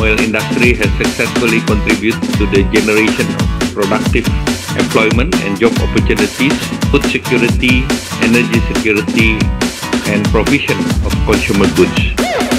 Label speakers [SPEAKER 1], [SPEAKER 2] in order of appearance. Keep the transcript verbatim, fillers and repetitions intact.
[SPEAKER 1] oil industry has successfully contributed to the generation of productive employment and job opportunities, food security, energy security, and provision of consumer goods.